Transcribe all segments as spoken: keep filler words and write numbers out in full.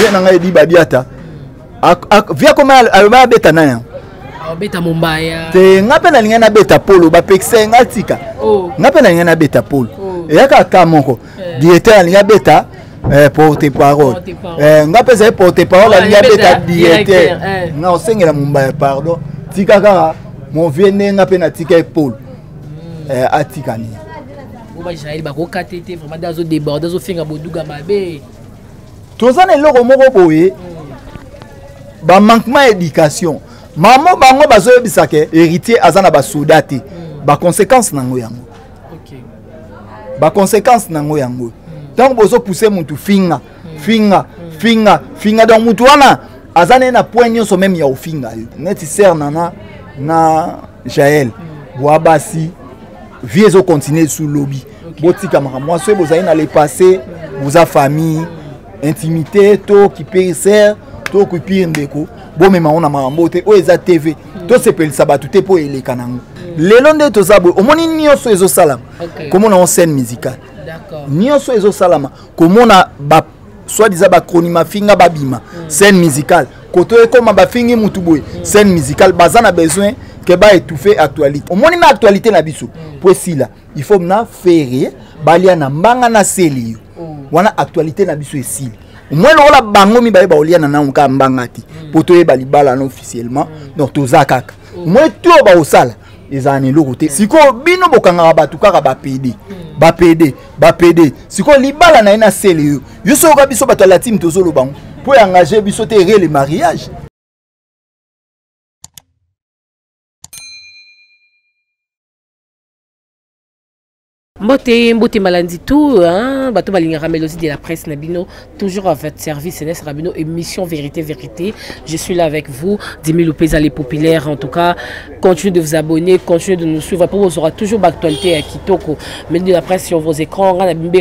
musicien na ngai di Badiata via comment alba beta na beta Mumbaya te ngape na linga na beta polo ba pexe ngatika ngape na linga na beta polo e yaka kamoko directeur linga beta porte parole ngape za porte parole linga beta directeur na osengela Mumbaya pardon tika kaka mon vieux ngape na tika polo eh atika ni ba Israël ba ko katete vraiment dans zo déborder zo finga boduga mabe tozana eloko moko boye ba manquement éducation maman bango bazo bisake héritier azana ba soldate ba conséquence nango yango OK ba conséquence nango yango donc bozo pousser mutu finga finga finga finga donc mutu wana azana na point nyonso même ya ofinga neti ser nana na Jaël boabasi vieux continuer sous lobby botika maka moi so bozali na le passé vous a famille intimité to qui paye ser to qui pire ndeko bo mema ona mambote o eza T V to sepelisa batu te po eleka nango lelo nde tozabo omoni nyonso ezo salama komona en scène musicale d'accord nyonso ezo salama komona ba soit disant ba kronima finga babima scène musicale koto ekoma ba fingi mutu boy scène musicale bazana besoin que ba étouffer actualité omoni na actualité na biso po sila il faut na faire balia na mbanga na seli wana actualité na biso esili moi la bango mi ba olia na nka mbangati poto e balibala na officiellement donc tozakaka moi to ba osala ezani lokote siko bino bokanga batu kaka ba P D ba P D ba P D siko libala na ina seli yo yo so ka biso batala team tozolo bango pour engager biso te le mariage. Mbote, mbote malandi tout, hein, bateau balinga mélodie de la presse Nabino, toujours à votre service, N S Rabino, émission Vérité, Vérité. Je suis là avec vous, Dimi Lopez, les populaires, en tout cas, continuez de vous abonner, continuez de nous suivre, pour vous aura toujours d'actualité à Kitoko, mais de la presse sur vos écrans,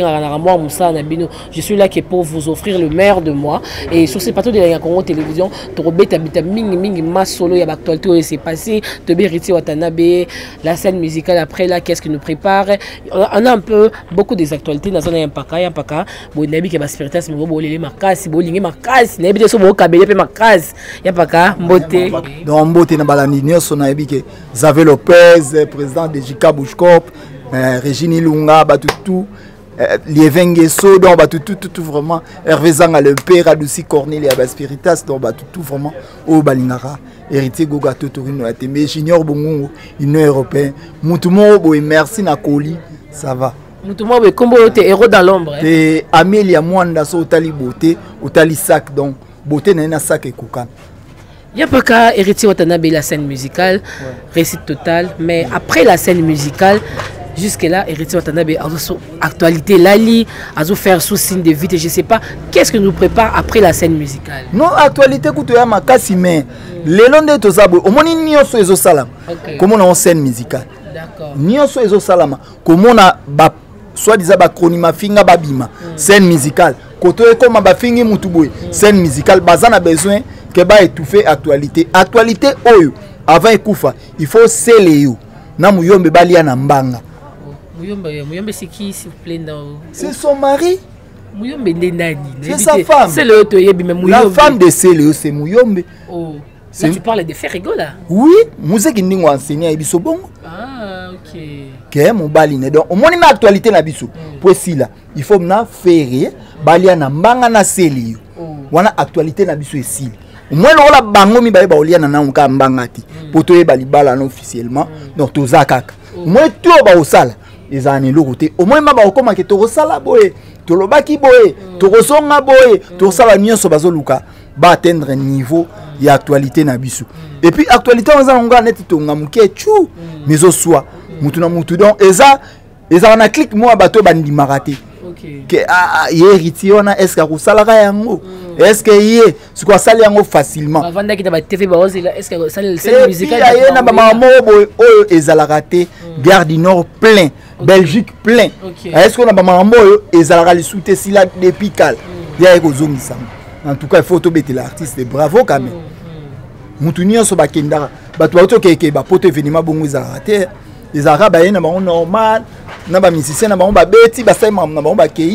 je suis là qui est pour vous offrir le meilleur de moi, et sur ces plateaux de la Congo Télévision, Torobet, Habita, Ming, Ming, Ma Solo, il y a l'actualité où c'est passé, Tobériti, Watanabe, la scène musicale après là, qu'est-ce qui nous prépare? On a un peu beaucoup des actualités dans un impaka ya impaka bo nabi ke ba spiritas mo bo lele makasi bo lingi makasi nabi te so bo kabele pe makasi ya paka mbote donc mbote na balani nyonso na yebi ke Xavier Lopez président de J K Bushkop Régine Lunga batutu Lievenge so donc batutu tout vraiment Hervé Zanga le père Adouci Corneille ya ba spiritas donc batutu vraiment o balingara héritier Goga Totorino atembe junior bongo union européen mutu mo bo merci na Koli. Ça va. Nous tout le monde est héros dans l'ombre. Et Amélia Mwanda so tali beauté, au tali sac donc beauté na na sac et koukan. Il y a pas qu'à héritier Watanabe la scène musicale, réussite totale, mais après la scène musicale jusque là héritier Watanabe a actualité Lali, a faire sous signe de vite et je sais pas qu'est-ce que nous prépare après la scène musicale. Non actualité kutoya makasi mais le long de tozabo omoni nyonso ezo salam. Comment on scène musicale. D'accord. Nyonso ezo salama komona ba soit disant ba kronima finga babima scène musicale koto ekoma ba fingi mutu boy scène musicale bazana besoin que ba étouffer actualité actualité oyo avant ekufa il faut sceller yo na muyombe balia na mbanga muyombe muyombe c'est qui s'il vous plaît non c'est son mari muyombe ndani c'est sa femme c'est le to yebi mais muyombe la femme de Sélé c'est muyombe oh. Là, tu parles de Ferrigo là? Oui, musique qui nous enseigne à Ibiso Bongo. Ah, ok. Que mon baline donc au moins une actualité na biso. Pour si là, il faut na faire balia na mbanga na seli. Wana actualité na biso ici. Au moins la bango mi ba ba olia na na nka mbangati. Poto e balibala na officiellement. Donc tozakaka. Au moins tout ba osala. Ezani lokote. Au moins ma ba okoma ke to sala boye. To lobaki boye. To rosonga boye. To sala nyonso bazoluka ba atteindre niveau ya actualité na biso et puis actualité on a nga net tonga muke chou mais au soit mutu na mutu donc eza eza na clic moi bato bandi marate OK que ah héritier ona est-ce que ko salaka yango est-ce que yé ce quoi sali yango facilement avant d'être ba T V ba ozela est-ce que sali scène musicale ya na ba mamo boy oyo ezalaka te Gare du Nord plein Belgique plein est-ce qu'on a ba mamo oyo ezalaka li soute sila dépical ya ko zongisa. En tout cas, il faut tomber l'artiste. Bravo quand même. Moutounion so bakenda. Batu auto keke ba poto événement bongo izarate. Les arabes ba yena ba normal. Na ba musicien na ba ba beti ba sai mam na ba ba kei.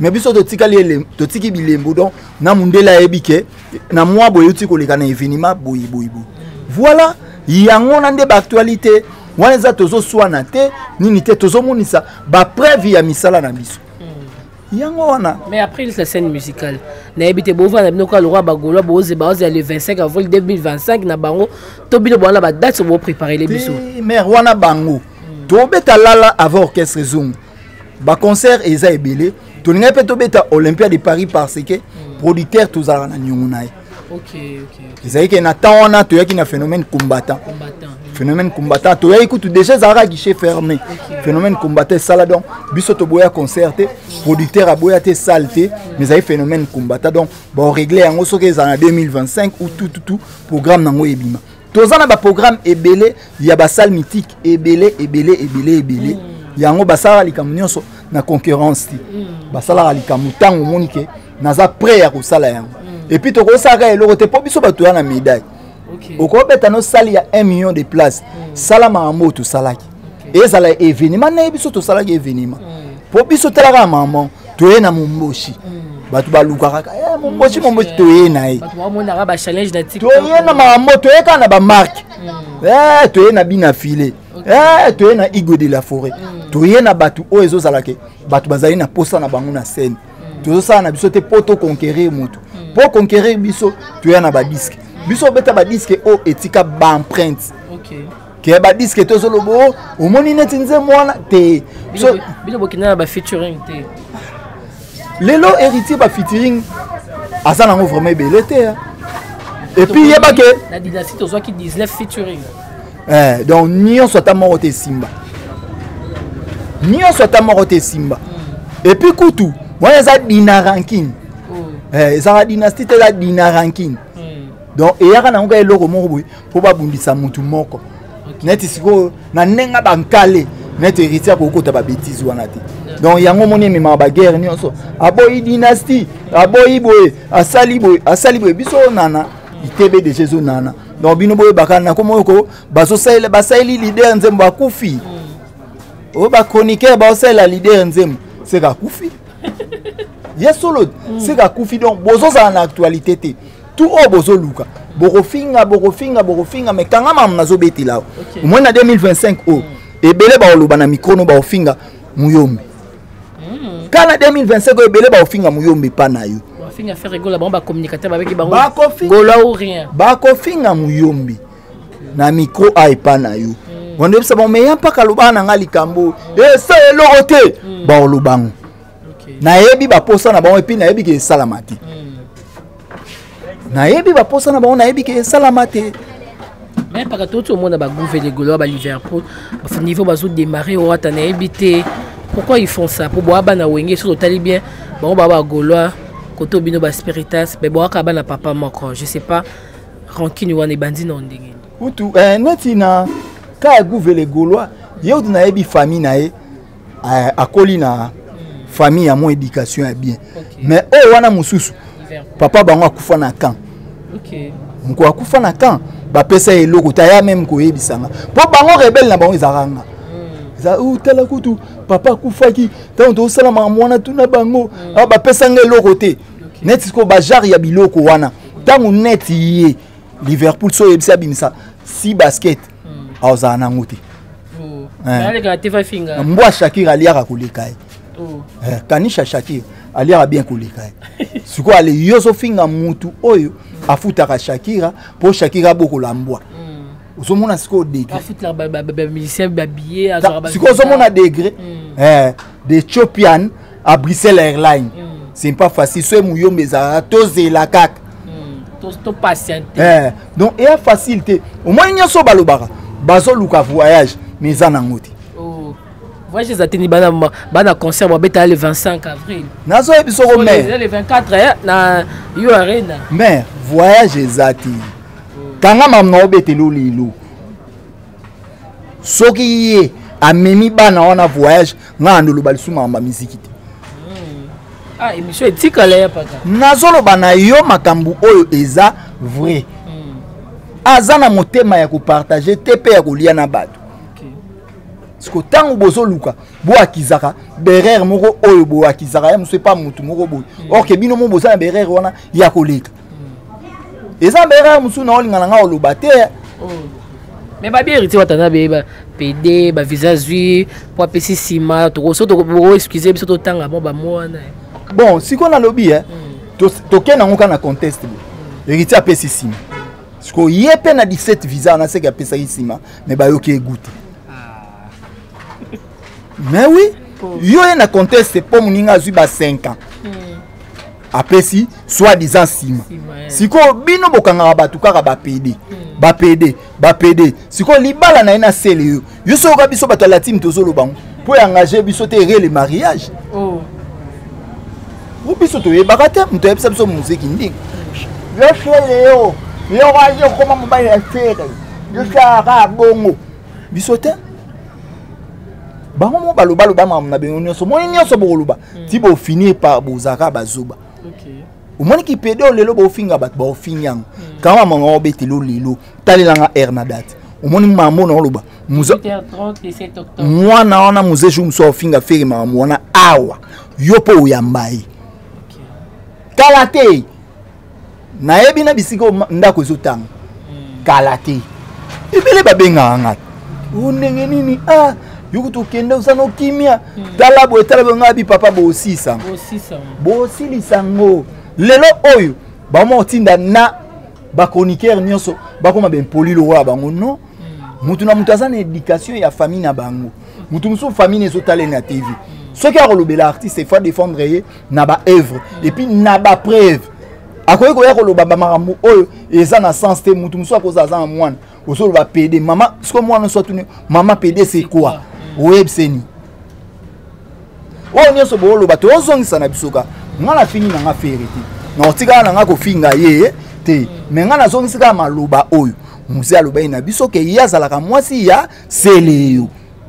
mais biso totikali totiki bilembo donc na mundela ebike na mwa boye uti koleka na événement boyi boyi boyi voilà yango na nde ba actualité wana za tozo swana te nini te tozo monisa ba preuve ya misala na biso yango wana. Mais après la scène musicale na ebite bova na binoka le roi bagolo boze baze le vingt-cinq avril deux mille vingt-cinq na bango to bino bona ba date bo préparer les biso mais wana bango to beta lala avant orchestre zoom ba concert eza ebele to ninga pe to beta Olympia de Paris parce que producteur tozala na nyongunaye. OK OK. Ezali ke na temps wana to yaki na phénomène combattant. Combattant. Phénomène combattant to yaki tout déjà zara guichet fermé. Phénomène combattant sala donc biso to boya concerté producteur a boya te salté mais ezali phénomène combattant donc bon régler yango soki ezala deux mille vingt-cinq ou tout tout tout programme nango ebima. Tozana ba programme ebele ya ba salle mythique ebele ebele ebele ebele yango basala likamu nyonso na concurrence ti basala likamu tango monike naza prêt ya kosala yango et puis to kosaka eloko te po biso bato ya na médaille okobeta no sali ya un million de places sala mambo to salaki ezala événement na biso to salaki événement po biso talaka maman to na momboshi bato balukaka eh momboshi momboshi to na ye bato bamonaka ba challenge na TikTok to na mambo to ka na ba marque eh to na bina filé eh to na Igo de la Forêt to na bato o ezozalaka bato bazali na posa na bango na scène to ça na biso te poto conquérir mutu pour conquérir biso to na ba disque biso beta ba disque o etika ba empreinte OK ke ba disque to zolobo o moni neti nze mwana te biso biso bokina ba featuring te lelo héritier ba featuring asa nango vraiment belé te et puis yeba ke la dynastie to qui dix-neuf featuring eh donc nion soit ta mort te simba nion soit ta mort te simba et puis kutu moi ça dina ranking eh ça dynastie te la dina ranking donc et yaka na ngoka eloko moko boy po ba bundisa mutu moko net siko na nenga bankale net héritier ko kota ba bêtise wana te donc yango moni mema ba guerre nyonso aboyi dynastie aboyi boy asali boy asali boy biso nana itebe de Jésus nana donc bino boy bakana ko moko baso saile basaili leader nzembo akufi o ba chroniqueur ba saila leader nzembo c'est ka kufi yesolo c'est ka kufi donc bozo za na actualité te tout au bozo luka borofinga borofinga borofinga mais kanga mam nazo betila au moins na deux mille vingt-cinq o ebele ba oloba na micro no ba ofinga muyombi kana deux mille vingt-cinq o ebele ba ofinga muyombi pa na yo ofinga faire rigola ba ba communicateur avec bango ba kofinga gola ou rien ba kofinga muyombi na micro ai pa na yo on est ça bon mais y'a pas kaloba na ngali kambo et ça elorote ba olobango na yebi ba posa na bango et puis na yebi ke salamati na yebi ba posa na bango na yebi ke salamati mais par contre au monde ba gouverner golo ba Liverpool ba niveau ba zo démarrer au rata na yebi pourquoi ils font ça pour boire na wenge sur tali bien bon ba ba golo koto bino ba spiritas be boire ka ba na papa moko je sais pas rancune wana bandi na ndenge utu eh netina ka gouverner golo yo na yebi famille na ye akoli na famille à mon éducation est bien okay. Mais oh wana mususu papa bango akufa na camp OK mko akufa na camp ba pesa eloko taya même ko yebisanga po bango rebelle na bango izaranga za u tala kutu papa akufa ki tant to sala ma mwana tuna bango mm. Ba pesa eloko te okay. Net ko ba jar ya biloko wana tangu net yi Liverpool so yebisa bimisa si basket mm. Aoza na ngote oh ale ga te fa finga mbwa Shakira aliaka kuleka oh eh kanisha Shakira aliaka bien kuleka siko ale yoso finga mutu oyo afutaka Shakira po Shakira boko lambwa uzomona siko degré afuta ba ba musicien babillé azora ba siko uzomona degré eh de Ethiopian à Bruxelles Airlines c'est pas facile so muyombe za tozela kaka to to patiente eh donc et facilité au moins nyoso balobaka bazo luka voyage mais za nangote oh voyage za teni bana bana concert ba beta le vingt-cinq avril nazo ebiso ko mais le vingt-quatre na yo arena mais voyage ezati kanga mamna obetelo lilo soki ye amemi bana wana voyage ngando lo balisuma ma musique ah émission etika la paka nazolo bana yo makambu oyo eza vrai aza na motema ya ko partager te pe ya kolia na bato siko tango bozo luka bo akizaka berere moko oyo bo akizaka ya muso pas mutu moko bo or ke bino mo boza na berere wana ya koleka eza berere musu na olinga nga oloba te mais ba bien hérité watana be ba P D ba visage pour apesi sima to so to excuser biso to tanga mo ba mwana bon siko na lobby hein to to kena ngoka na contest hérité apesi sima siko yepe na dix-sept visa na seka apesa sima mais ba yoki égoute mais oui yo na contest pour moninga azui ba cinq ans apesi soit disant sima siko bino bokanga batu kaka ba P D ba P D ba P D siko libala na ina sele yo yo so ka biso bato la team tozolo bango pour engager biso te le mariage oh ou biso to ye bakate mto yebisa biso musique ndingi yo sele yo yo wa yo koma mobile ya fere yo saka bongo biso te bango mo baloba loba na bengo nyonso mo nyonso boloba ti bo finir par bozaka bazuba okay omoni ki P D o lelo bo finga bat bo finyango kama mongo betelo lelo talelanga ernadat omoni mamo na loba muzo dix-sept octobre mwana ona muzeju mso finga feri mamo na awa yopo uyambai kalate na yebi na bisiko ndako ezotanga kalate ibele babenga ngata unenge nini ah yukutu kende usano kimia tala bo tala bo ngabi papa bo sisa bo sisa bo silisango lelo oyo ba mo tinda na ba chroniqueur nyonso ba koma ben polilo wa bango no mutu na mutu azana éducation ya famille na bango mutu muso famille ezo tala na T V ce qui a relobé l'artiste il faut défendre na ba œuvre et puis na ba preuve akoye ko ya ko loba ba marambo oyo eza na sens te mutu muso akoza za mwana osolo ba P D mama siko mwana so tuni mama P D c'est quoi web seni o nyonso bo loba to ozongisa na bisoka ngana fini na nga ferité na otika na nga ko finga ye te mais ngana zongisika maloba oyo muzi aloba ina bisoke yazalaka mwasi ya seleyo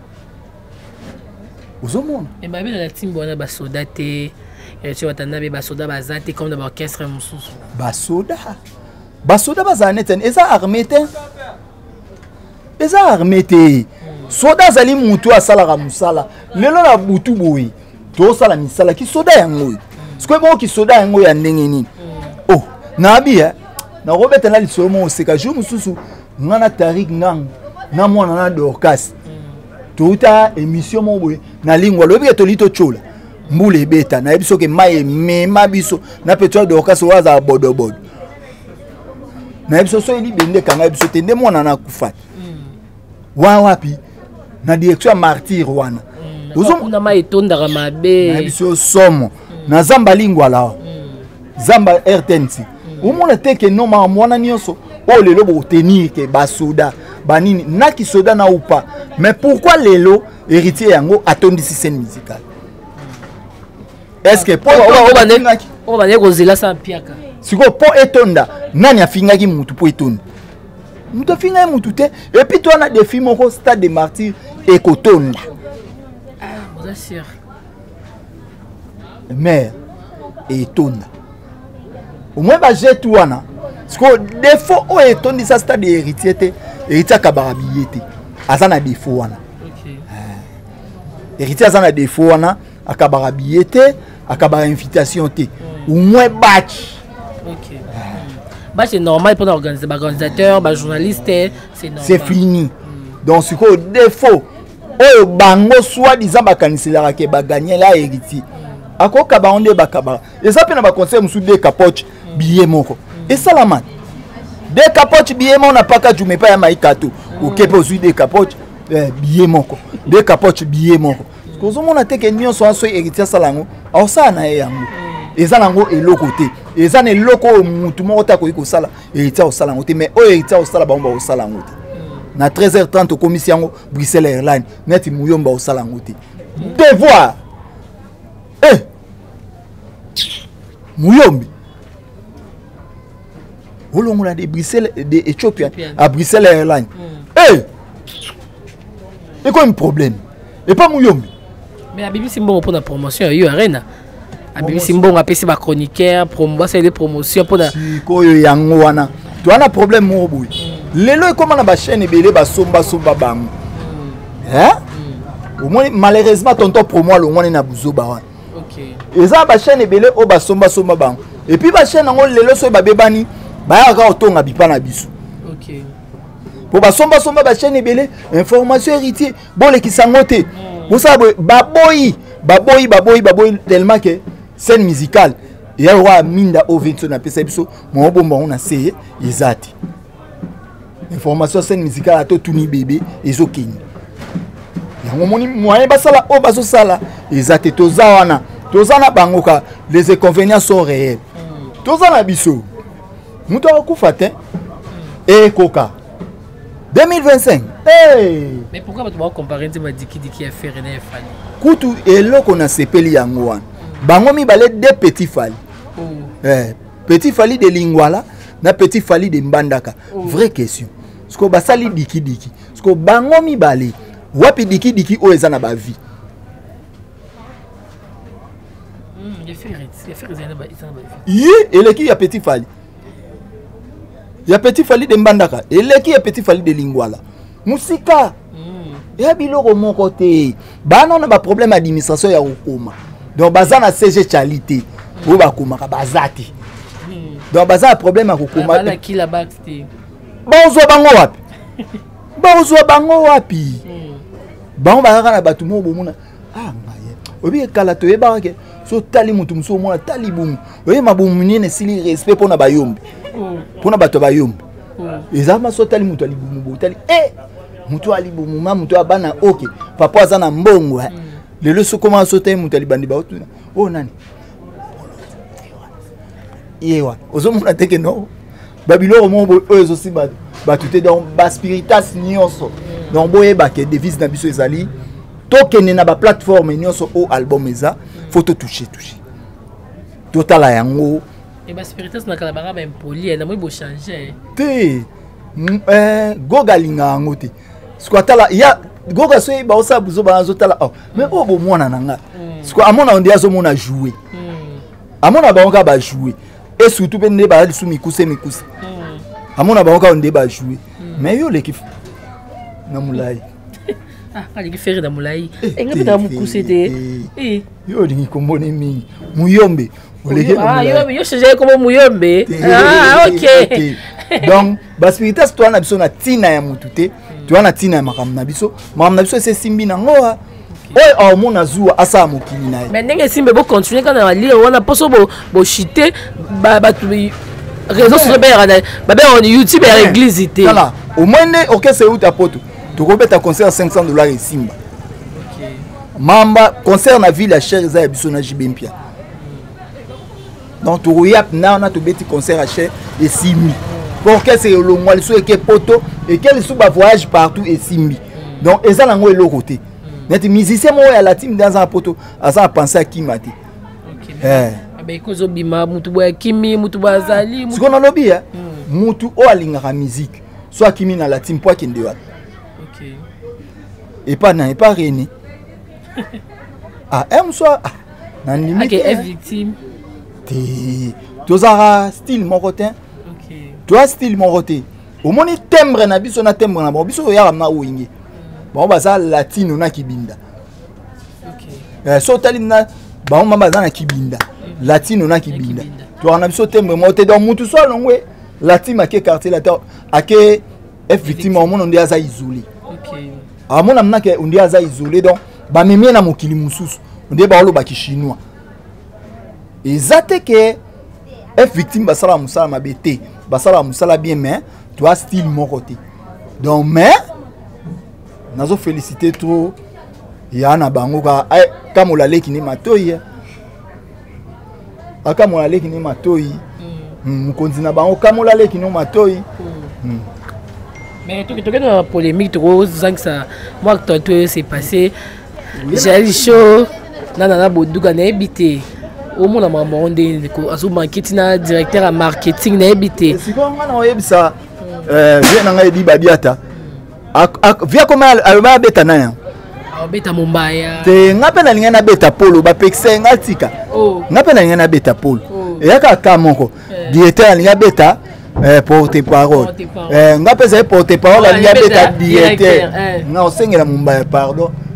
ozomona e ba bela timbo wana ba soda te e tu watana be ba soda bazate comme dans orchestre mususu ba soda ba soda bazane ten eza armée te eza armée te soda zali mutu asalaka musala lelo na butu boyi to sala misala ki soda yango siko bo ki soda yango ya ndenge nini oh na bia na robeta na lisomo oseka jour mususu ngana tarik ngang na mwana na dorcas touta émission mo boye na lingwa lobi to lito chola mbule beta na biso ke maye mema biso na petro dorcas waza bodo bodo na biso so eli bende kanga biso tende mwana na kufata wa wapi na direction martyr wana ozo na ma etondaka mabe na biso somo na zamba lingwa la zamba R T N C omona teke no ma mwana nyonso o lelo bo tenir ke basoda banini na ki soda na upa mais pourquoi lelo héritier yango atondisi scène musicale est-ce que pour on va dire kozela sa piaka siko po etonda nani afingaki mutu po etonda mutu afinga mutu te et puis toi na défi moko stade de martyr ekotonda ah vous sûr mais etonda au moins ba jet wana siko défaut o etondi sa stade héritier te héritier kabarabiyete azana défaut wana OK héritier azana défaut wana akabarabiyete akabara invitation te au moins batch OK bah c'est normal pour l'organisateur bah organisateur bah journaliste c'est normal c'est fini mm. donc ce que défaut oyo bango soit disant bakanisela ke ba gagner la héritier mm. akoka ba onde bakaba eza pe na ba conseil musu de capoche mm. billet moko mm. et salaman de capoche billet moko na paka jume pa ya maikato mm. okepe osu de capoche eh, billet moko de capoche billet moko mm. kozo mona teke nyonso aso héritier salango aosa na yango mm. eza nango eloko te eza ne loko mutu moko ta koyi kosala héritier osala ngote mais o héritier osala ba omba osala ngote na treize heures trente komisi yango Bruxelles Airlines neti muyomba osala ngote devoir eh muyombi olongola de Bruxelles de Ethiopia à Bruxelles Airlines eh et quoi un problème et pas muyombi mais abibi simbo pour la promotion yo arena abibi simbo apesi ba chroniqueur promo c'est des promotions pour la koyo yango wana to ana problème mo boy lelo e comment na ba chaîne belé ba somba somba bango hein au moins malheureusement tonton pour moi le moins na buzoba wana OK eza ba chaîne ebele o ba somba somba bango et puis ba chaîne ngo lelo so ba bebani ba ya ka otonga bipa na biso OK pour ba somba somba ba chaîne ebele information héritier bon le kisangote vous savez baboyi baboyi baboyi baboyi tellement que scène musicale il y a roi minda au vingt na pesa biso mo bomba on a seye ezati information scène musicale à tout ni bébé ezo kini yango moni moyen basala o baso sala ezati toza wana toza na bangoka les inconvénients sont réels toza na biso muto akufa te et coca deux mille vingt-cinq hey mais pourquoi tu vas comparer nzema diki diki affaire na fali kutu eloko na sepeli yango wana bango mibale deux petits fali oh. eh petit fali de Lingwala na petit fali de Mbandaka oh. Vraie question sko basali diki diki sko bango mibale wapi diki diki o eza na ba vie hmm ya faire ya faire eza na ba eza na ba vie yi eleki ya petit fali ya petit fali de Mbandaka eleki ya petit fali de Lingwala musika mm. Ya biloko moko te bana na ba problème administration ya kokoma donc baza na C G Charité o ba komaka bazati mm. Donc baza na problème ya kokoma bana ki la back te bonzo bango wapi bonzo bango wapi mm. Bango ba na batu mo bomuna ah maye obi kala to yeba ke so tali mutu muso mona tali bumu oye mabumu nene sili respect pona bayombi pona bato bayombi ezama so tali mutu ali bumu bo tali eh mutu ali bumu ma mutu abana OK papa azana mbongo mm. Lelo so comment so tali mutu ali bandi ba otuna oh nani yewa ozomona teke no babilo mo bo ezo simba batu te donc ba spiritas nyonso donc boye ba ke devise na biso ezali tokene na ba plateforme nyonso o album eza photo toucher toucher total yango et ba spiritas na kala ba impoli na mo bo changer te eh goga linga yango te squatala ya goga so ba osa buzo ba zo tala oh mais o bo mona nanga squat amona ondia zo mona jouer amona ba onka ba jouer et surtout ben ne ba sou mikuse mikuse amona ba onka onde ba jouer mais yo l'équipe na mulai ah ali ki faire na mulai enga bita mukuse te eh yo lingi kombone mi muyombe ah yo yo changer comme muyombe ah OK donc baspiritas toi na biso na tina ya mutu te tu na tina ya makam na biso makam na biso c'est simbi na ngoa oy au mona zuwa asa mokili na mais ndenge simbe bo continuer quand na lire wana poso bo bo chiter ba ba réseaux sociaux ba ba on YouTube et église té voilà au moins OK c'est où ta poto tu robeta concert cinq cents dollars et simba OK mamba concert na ville à cher za biso na Jibempia donc tu yap na na to beti concert à cher et simbi pour que c'est le mois le so et que poto et quel sous ba voyage partout et simbi donc eza nango elo côté net musicien mo ya la team dans un poto asa penser à Kimati OK eh ba ikozo bima mutu boya kimi mutu bazali mutu qu'on a lobby hein mutu o alinga musique soit kimi na la team po kende wa OK et pas na et pas René ah aime soit na limite OK victime te tozara style mon côté OK toi style mon côté au moni timbre na biso na timbre na bon biso ya na wingi bon baza latino na kibinda OK eh so tali na ba mama baza na kibinda latino na kibinda to na biso timbre mo te donc mutu so longwe latino ke quartier la ake f victime au monde on dit aza isolé OK a mona mna ke on dit aza isolé donc ba memie na mokili mususu on dit ba lo ba ki chinois ezate ke f victime basala musala mabete basala musala bien mais toi style mon côté donc mais nazo féliciter trop ya na bango ka kama la leki ni matoi aka mo la leki ni matoi mukonzi na bango kama la leki ni matoi mais tu tu dans polémique trop zang ça moi que toi c'est passé j'ai chaud nana na boduga na ebité au monde ma monde ko azu marketing na directeur à marketing na ebité siko ngana oyebisa euh vient nga edi babiata via comment alba beta na ya beta mumbaya te ngape na linga na beta polo ba pexe ngatika oh ngape na linga na beta polo e yaka kamoko directeur linga beta eh porte parole eh ngape za porte parole linga beta directeur na osengela mumbaya pardon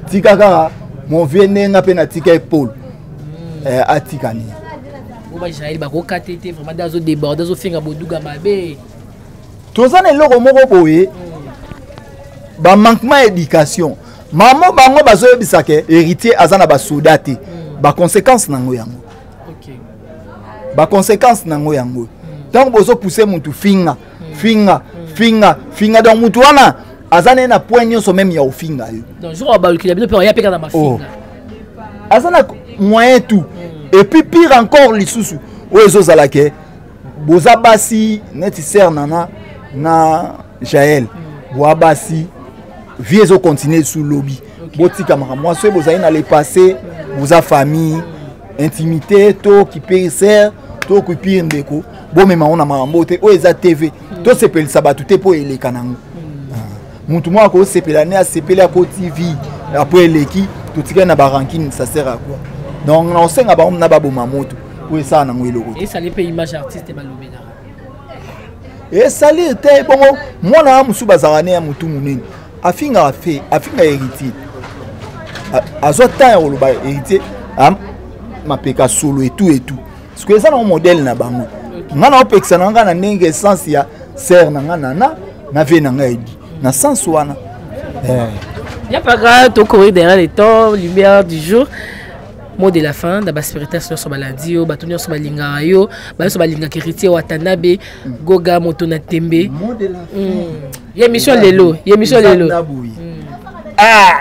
tika kaka mon vieux nenga pe na tika Paul eh atikani ba Jaël ba ko katete vraiment dazo déborder dazo finga boduga mabe tozana eloko moko boye ba manquement éducation maman bango bazo bisake héritier azana ba soldate ba conséquence nango yango OK ba conséquence nango yango donc bozo pousser mutu finga finga finga finga donc mutu wana azana na point nyonso même ya ofinga yo donc jour ba lukila bino pe ya peka na mafinga azana moyen tout et puis pire encore lisusu ozo zalake boza basi neti ser nana na Jaël boa basi vie zo continuer sous lobby botika maka moi so boza na le passé boza famille intimité to qui pire ser to qui pire ndeko bo mema ona mambo te o eza T V to sepeli sabatu te po eleka nango muntu mwa ko sepela ne a sepela ko T V après eleki to tika na ba ranking ça sert à quoi donc on sait ngaba on na ba boma moto o esa na ngwelo ko et ça les pays image artiste balobena et salir te bongo mwana musu bazarane ya mutu munene afinga afe afinga héritier azo temps o loba héritier am mapeka solo et tout et tout parce que ça na modèle na bango ngana opekisa na ngana ndenge essence ya ser na ngana na na ve na ngai na sens wana eh ya pas grave to courir derrière les temps lumière du jour mot de la fin d'aba spiritus sur baladio batonyo sur balinga yo ba sur balinga héritier watanabe goga moto na tembe mot de la fin ya mission lelo ya mission lelo ah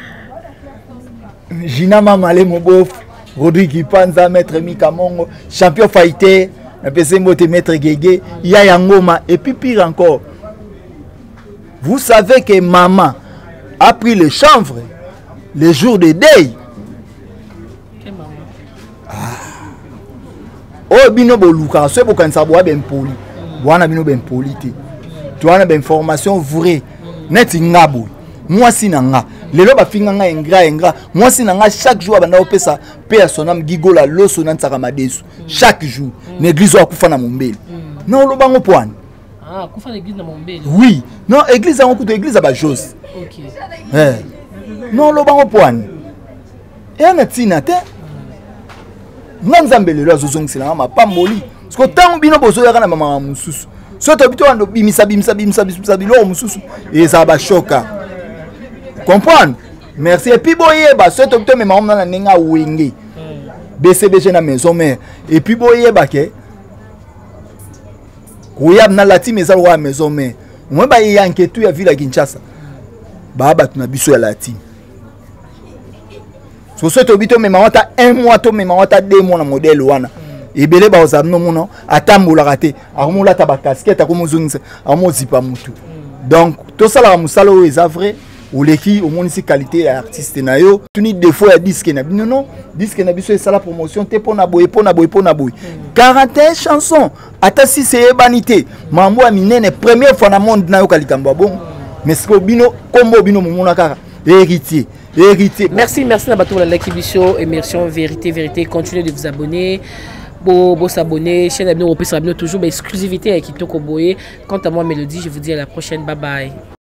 Gina Mamale Mobof Rodrigue Panza maître Mika Mongo champion fighter na pese mote maître Gege ya Yangoma et puis pire encore vous savez que maman a pris le chanvre le jour de deuil. Oh bino boluka so bokanisa boa ben poli boana bino ben polité toana ben information vraie net ngabo moi si nanga lelo ba finga nga engra engra moi si nanga chaque jour banda opesa pe ya sonam gigola loso na tsaka madesu chaque jour l'église akufa na mombele non lo bango poane ah kufa na église na mombele oui non église en kuto église ba Jos OK eh non lo bango poane et na tina te nzambe lelo azozongisela ma pamboli parce que tant bino bozo yaka na mama mususu so to bito ando bimisa bimisa bimisa bimisa bilo mususu et ça ba choka comprendre merci et puis boye ba so to bito mema omna na ninga wenge B C B G na maison mère et puis boye ba ke koyab na lati meza wa maison mère moi ba yanke tu ya ville ya Kinshasa ba ba tuna biso ya lati so so to bito mema wata un mois to mema wata deux mois na modèle wana ebele ba ozamno muno atambola raté akomula ta ba casquette akomuzungisa amozipa mutu donc to sala musala o eza vrai ou leki au moins qualité ya artiste na yo tuni défaut ya disque na bino non disque na biso esala promotion te pona boye pona boye pona boye quarante et un chansons ata si c'est banité mambo ya minene première fois na monde na yo kalikambo bon mais ce que bino kombo bino mumuna kaka héritier héritier. Merci, merci à Batou la Lakibisho, émission Vérité, Vérité. Continuez de vous abonner, beau, beau s'abonner, chaîne Abino Européenne, toujours, mais exclusivité avec Kitoko Boye. Quant à moi, Mélodie, je vous dis à la prochaine. Bye bye.